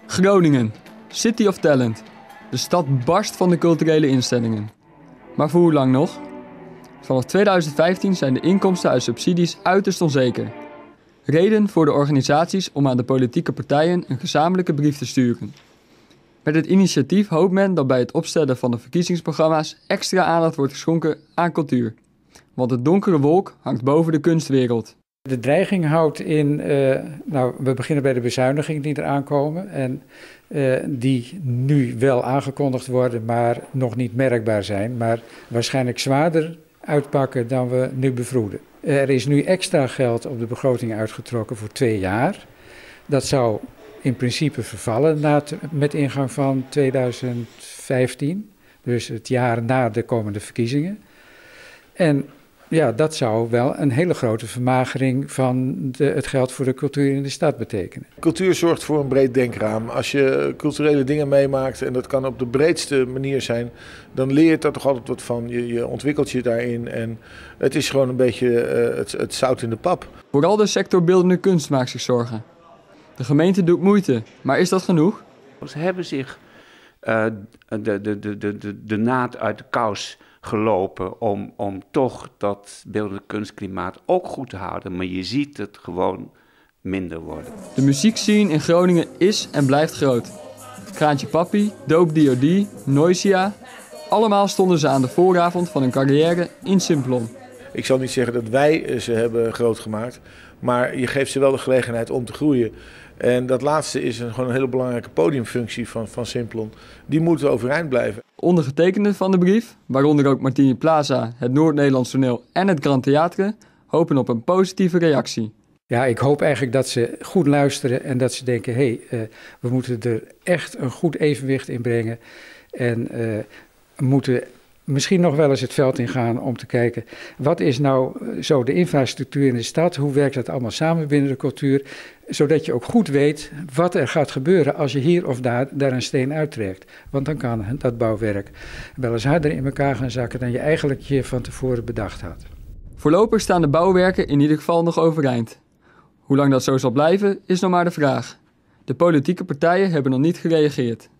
Groningen, City of Talent. De stad barst van de culturele instellingen. Maar voor hoe lang nog? Vanaf 2015 zijn de inkomsten uit subsidies uiterst onzeker. Reden voor de organisaties om aan de politieke partijen een gezamenlijke brief te sturen. Met het initiatief hoopt men dat bij het opstellen van de verkiezingsprogramma's extra aandacht wordt geschonken aan cultuur. Want de donkere wolk hangt boven de kunstwereld. De dreiging houdt in, we beginnen bij de bezuinigingen die eraan komen en die nu wel aangekondigd worden, maar nog niet merkbaar zijn, maar waarschijnlijk zwaarder uitpakken dan we nu bevroeden. Er is nu extra geld op de begroting uitgetrokken voor 2 jaar. Dat zou in principe vervallen met ingang van 2015, dus het jaar na de komende verkiezingen. En ja, dat zou wel een hele grote vermagering van het geld voor de cultuur in de stad betekenen. Cultuur zorgt voor een breed denkraam. Als je culturele dingen meemaakt, en dat kan op de breedste manier zijn, dan leer je er toch altijd wat van. Je ontwikkelt je daarin en het is gewoon een beetje het zout in de pap. Vooral de sector beeldende kunst maakt zich zorgen. De gemeente doet moeite, maar is dat genoeg? Ze hebben zich de naad uit de kous gelopen om toch dat beeldende kunstklimaat ook goed te houden. Maar je ziet het gewoon minder worden. De muziekscene in Groningen is en blijft groot. Kraantje Papi, Dope D.O.D., Noisia. Allemaal stonden ze aan de vooravond van hun carrière in Simplon. Ik zal niet zeggen dat wij ze hebben groot gemaakt, maar je geeft ze wel de gelegenheid om te groeien. En dat laatste is gewoon een hele belangrijke podiumfunctie van Simplon. Die moet overeind blijven. Ondergetekenden van de brief, waaronder ook Martini Plaza, het Noord-Nederlands Toneel en het Grand Theatre, hopen op een positieve reactie. Ja, ik hoop eigenlijk dat ze goed luisteren en dat ze denken, we moeten er echt een goed evenwicht in brengen. En moeten misschien nog wel eens het veld ingaan om te kijken, wat is nou zo de infrastructuur in de stad? Hoe werkt dat allemaal samen binnen de cultuur? Zodat je ook goed weet wat er gaat gebeuren als je hier of daar een steen uittrekt. Want dan kan dat bouwwerk wel eens harder in elkaar gaan zakken dan je eigenlijk je van tevoren bedacht had. Voorlopig staan de bouwwerken in ieder geval nog overeind. Hoe lang dat zo zal blijven is nog maar de vraag. De politieke partijen hebben nog niet gereageerd.